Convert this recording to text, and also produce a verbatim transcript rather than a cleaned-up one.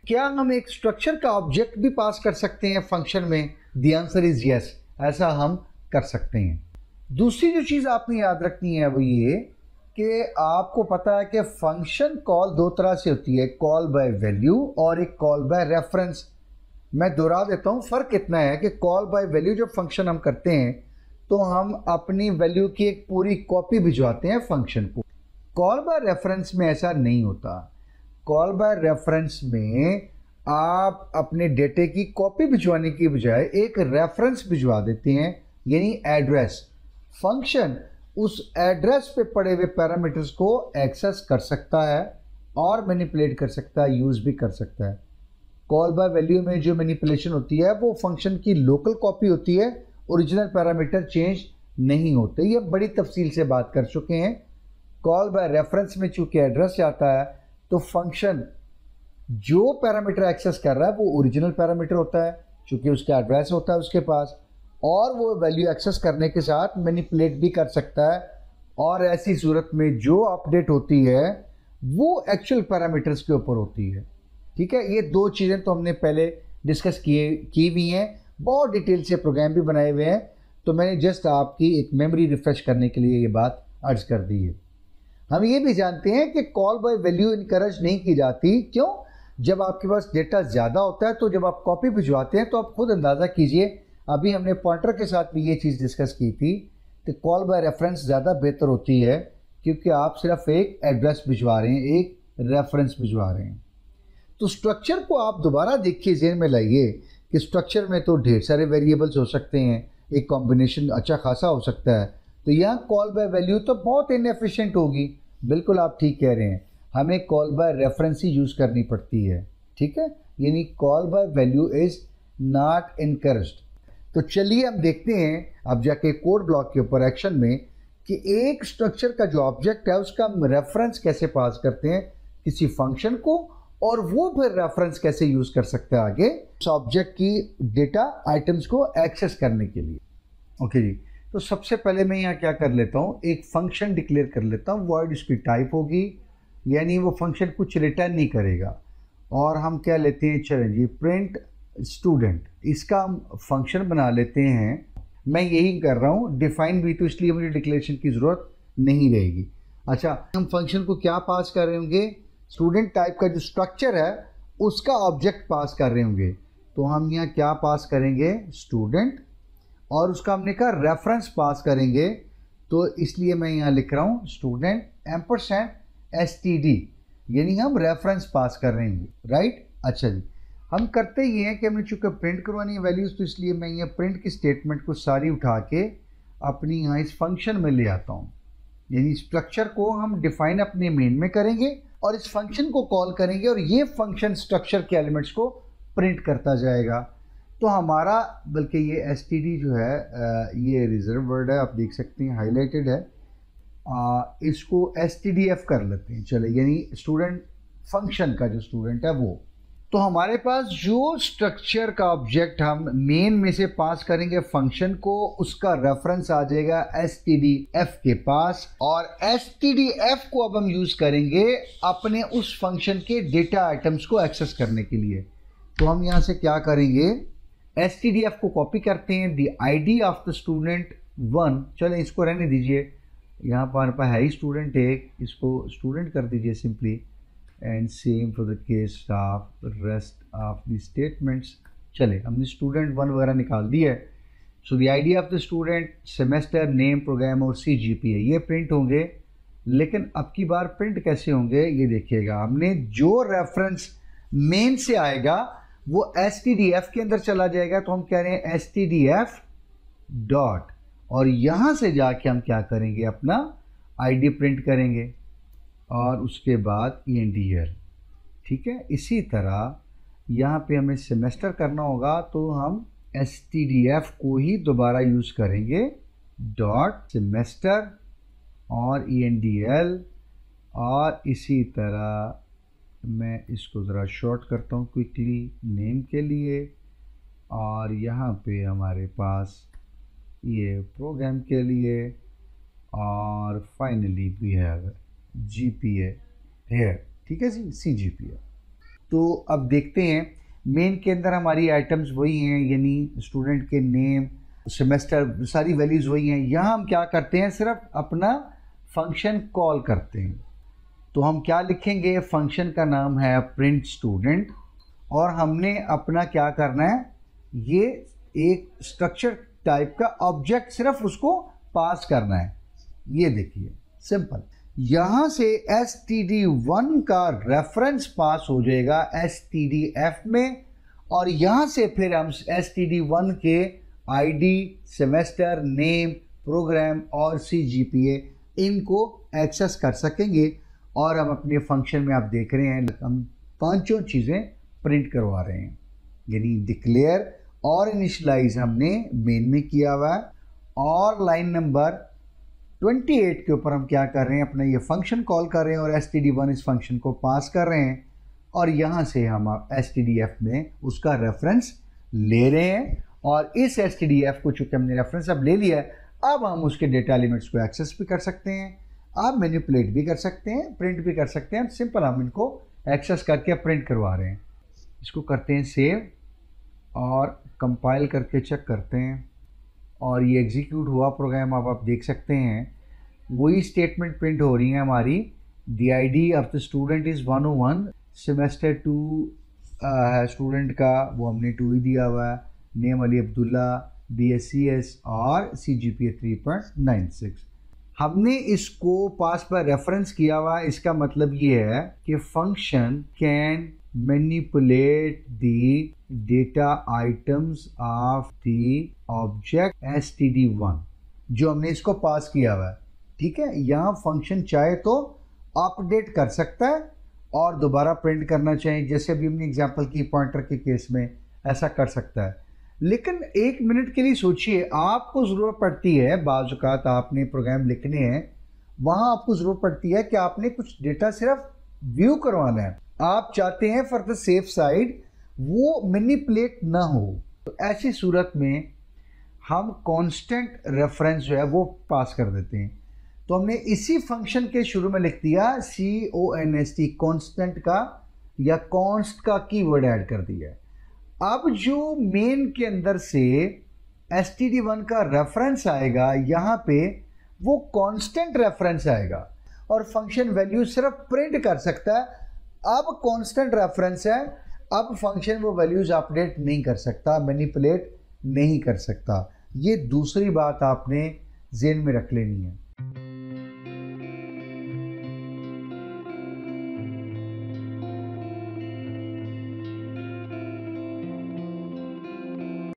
क्या हम एक स्ट्रक्चर का ऑब्जेक्ट भी पास कर सकते हैं फंक्शन में? द आंसर इज यस, ऐसा हम कर सकते हैं। दूसरी जो चीज़ आपने याद रखनी है वो ये कि आपको पता है कि फंक्शन कॉल दो तरह से होती है, कॉल बाय वैल्यू और एक कॉल बाय रेफरेंस। मैं दोहरा देता हूँ, फ़र्क इतना है कि कॉल बाय वैल्यू जब फंक्शन हम करते हैं तो हम अपनी वैल्यू की एक पूरी कॉपी भिजवाते हैं फंक्शन को। कॉल बाय रेफरेंस में ऐसा नहीं होता। कॉल बाय रेफरेंस में आप अपने डेटे की कॉपी भिजवाने की बजाय एक रेफरेंस भिजवा देते हैं, यानी एड्रेस। फंक्शन उस एड्रेस पे पड़े हुए पैरामीटर्स को एक्सेस कर सकता है और मैनिपुलेट कर सकता है, यूज़ भी कर सकता है। कॉल बाय वैल्यू में जो मैनिपुलेशन होती है वो फंक्शन की लोकल कॉपी होती है, ओरिजिनल पैरामीटर चेंज नहीं होते। ये बड़ी तफसील से बात कर चुके हैं। कॉल बाय रेफरेंस में चूंकि एड्रेस आता है तो फंक्शन जो पैरामीटर एक्सेस कर रहा है वो ओरिजिनल पैरामीटर होता है, चूंकि उसका एड्रेस होता है उसके पास, और वो वैल्यू एक्सेस करने के साथ मैनिपुलेट भी कर सकता है। और ऐसी सूरत में जो अपडेट होती है वो एक्चुअल पैरामीटर्स के ऊपर होती है। ठीक है, ये दो चीज़ें तो हमने पहले डिस्कस किए की हुई हैं, बहुत डिटेल से प्रोग्राम भी बनाए हुए हैं, तो मैंने जस्ट आपकी एक मेमोरी रिफ्रेश करने के लिए ये बात अर्ज कर दी है। हम ये भी जानते हैं कि कॉल बाय वैल्यू इनकरेज नहीं की जाती। क्यों? जब आपके पास डेटा ज़्यादा होता है तो जब आप कॉपी भिजवाते हैं तो आप खुद अंदाज़ा कीजिए, अभी हमने पॉइंटर के साथ भी ये चीज़ डिस्कस की थी कि कॉल बाय रेफरेंस ज़्यादा बेहतर होती है, क्योंकि आप सिर्फ एक एड्रेस भिजवा रहे हैं, एक रेफरेंस भिजवा रहे हैं। तो स्ट्रक्चर को आप दोबारा देखिए, ज़हन में लाइए कि स्ट्रक्चर में तो ढेर सारे वेरिएबल्स हो सकते हैं, एक कॉम्बिनेशन अच्छा खासा हो सकता है, तो यहाँ कॉल बाय वैल्यू तो बहुत इनएफिशिएंट होगी। बिल्कुल आप ठीक कह रहे हैं, हमें कॉल बाय रेफरेंस ही यूज़ करनी पड़ती है। ठीक है, यानी call by value is not encouraged. तो चलिए हम देखते हैं अब जाके कोड ब्लॉक के ऊपर एक्शन में कि एक स्ट्रक्चर का जो ऑब्जेक्ट है उसका हम रेफरेंस कैसे पास करते हैं किसी फंक्शन को, और वो फिर रेफरेंस कैसे यूज़ कर सकते हैं आगे उस ऑब्जेक्ट की डेटा आइटम्स को एक्सेस करने के लिए। ओके जी, तो सबसे पहले मैं यहाँ क्या कर लेता हूँ, एक फंक्शन डिक्लेयर कर लेता हूँ। वॉइड उसकी टाइप होगी, यानी वो फंक्शन कुछ रिटर्न नहीं करेगा। और हम क्या लेते हैं, चलें जी, प्रिंट स्टूडेंट, इसका हम फंक्शन बना लेते हैं। मैं यही कर रहा हूँ, डिफाइन भी, तो इसलिए मुझे डिक्लेरेशन की ज़रूरत नहीं रहेगी। अच्छा, हम फंक्शन को क्या पास कर रहे होंगे, स्टूडेंट टाइप का जो स्ट्रक्चर है उसका ऑब्जेक्ट पास कर रहे होंगे। तो हम यहाँ क्या पास करेंगे, स्टूडेंट, और उसका हमने कहा रेफरेंस पास करेंगे, तो इसलिए मैं यहाँ लिख रहा हूँ student ampersand S T D, यानी हम रेफरेंस पास कर रहे हैं। राइट, अच्छा जी, हम करते ही हैं कि हमने चूँकि प्रिंट करवानी है वैल्यूज़, तो इसलिए मैं यहाँ प्रिंट की स्टेटमेंट को सारी उठा के अपनी यहाँ इस फंक्शन में ले आता हूँ। यानी स्ट्रक्चर को हम डिफाइन अपने मेन में करेंगे और इस फंक्शन को कॉल करेंगे, और ये फंक्शन स्ट्रक्चर के एलिमेंट्स को प्रिंट करता जाएगा। तो हमारा, बल्कि ये एस टी डी जो है ये रिजर्व वर्ड है, आप देख सकते हैं हाईलाइटेड है, आ, इसको एस टी डी एफ कर लेते हैं। चले, यानी स्टूडेंट फंक्शन का जो स्टूडेंट है वो। तो हमारे पास जो स्ट्रक्चर का ऑब्जेक्ट हम मेन में से पास करेंगे फंक्शन को, उसका रेफरेंस आ जाएगा एस टी डी एफ के पास, और एस टी डी एफ को अब हम यूज करेंगे अपने उस फंक्शन के डेटा आइटम्स को एक्सेस करने के लिए। तो हम यहाँ से क्या करेंगे, एस टी डी एफ को कॉपी करते हैं, the I D of the student one, चले इसको रहने दीजिए, यहाँ पर हमारे पास है ही स्टूडेंट एक, इसको स्टूडेंट कर दीजिए simply, and same for the case of rest of the statements. चले, हमने स्टूडेंट वन वगैरह निकाल दिया है। So the ID of the student, semester, name, program और सी जी पी ए ये प्रिंट होंगे। लेकिन अब की बार प्रिंट कैसे होंगे ये देखिएगा, हमने जो रेफरेंस मेन से आएगा वो एस टी डी एफ के अंदर चला जाएगा। तो हम कह रहे हैं S T D F dot, और यहाँ से जाके हम क्या करेंगे, अपना आईडी प्रिंट करेंगे और उसके बाद ई एन डी एल। ठीक है, इसी तरह यहाँ पे हमें सेमेस्टर करना होगा, तो हम एस टी डी एफ को ही दोबारा यूज़ करेंगे, डॉट सेमेस्टर और ई एन डी एल, और इसी तरह मैं इसको ज़रा शॉर्ट करता हूँ क्विकली नेम के लिए, और यहाँ पे हमारे पास ये प्रोग्राम के लिए, और finally we have G P A है। ठीक है जी, सी जी पी ए। तो अब देखते हैं मेन के अंदर हमारी आइटम्स वही हैं, यानी स्टूडेंट के नेम, सेमेस्टर, सारी वैल्यूज़ वही हैं। यहाँ हम क्या करते हैं, सिर्फ अपना फंक्शन कॉल करते हैं। तो हम क्या लिखेंगे, फंक्शन का नाम है प्रिंट स्टूडेंट, और हमने अपना क्या करना है, ये एक स्ट्रक्चर टाइप का ऑब्जेक्ट सिर्फ उसको पास करना है। ये देखिए सिंपल, यहाँ से एस टी डी वन का रेफरेंस पास हो जाएगा एस टी डी एफ में, और यहाँ से फिर हम एस टी डी वन के आईडी, सेमेस्टर, नेम, प्रोग्राम और सी जी पी ए इनको एक्सेस कर सकेंगे। और हम अपने फंक्शन में आप देख रहे हैं हम पांचों चीज़ें प्रिंट करवा रहे हैं, यानी डिक्लेयर और इनिशियलाइज हमने मेन में किया हुआ है, और लाइन नंबर अट्ठाईस के ऊपर हम क्या कर रहे हैं, अपना ये फंक्शन कॉल कर रहे हैं और एस टी डी वन इस फंक्शन को पास कर रहे हैं, और यहाँ से हम एस टी डी एफ में उसका रेफरेंस ले रहे हैं। और इस एस टी डी एफ को चूँकि हमने रेफरेंस अब ले लिया है, अब हम उसके डेटा एलिमेंट्स को एक्सेस भी कर सकते हैं, आप मैनिपुलेट भी कर सकते हैं, प्रिंट भी कर सकते हैं। सिंपल हम इनको एक्सेस करके प्रिंट करवा रहे हैं। इसको करते हैं सेव और कंपाइल करके चेक करते हैं, और ये एग्जीक्यूट हुआ प्रोग्राम। अब आप देख सकते हैं वही स्टेटमेंट प्रिंट हो रही है हमारी। The I D of the student is one O one, semester two है स्टूडेंट का, वो हमने टू ही दिया हुआ है, name Ali Abdullah, B S C S और C G P A three point nine six. हमने इसको पास पर रेफरेंस किया हुआ। इसका मतलब ये है कि function can manipulate the data items of the object S T D one, जो हमने इसको पास किया हुआ है। ठीक है, यहाँ फंक्शन चाहे तो अपडेट कर सकता है और दोबारा प्रिंट करना चाहिए, जैसे अभी हमने एग्जांपल की पॉइंटर के केस में ऐसा कर सकता है। लेकिन एक मिनट के लिए सोचिए, आपको ज़रूरत पड़ती है, बाज़ औक़ात आपने प्रोग्राम लिखने हैं, वहाँ आपको ज़रूरत पड़ती है कि आपने कुछ डेटा सिर्फ व्यू करवाना है, आप चाहते हैं फॉर द सेफ साइड वो मैनिपुलेट ना हो। तो ऐसी सूरत में हम कांस्टेंट रेफरेंस जो है वो पास कर देते हैं। तो हमने इसी फंक्शन के शुरू में लिख दिया C O N S T, constant का या कॉन्स्ट का कीवर्ड ऐड कर दिया। अब जो मेन के अंदर से एस टी डी वन का रेफरेंस आएगा, यहाँ पे वो कांस्टेंट रेफरेंस आएगा और फंक्शन वैल्यू सिर्फ प्रिंट कर सकता है। अब कांस्टेंट रेफरेंस है, अब फंक्शन वो वैल्यूज अपडेट नहीं कर सकता, मैनिपुलेट नहीं कर सकता। ये दूसरी बात आपने ज़हन में रख लेनी है।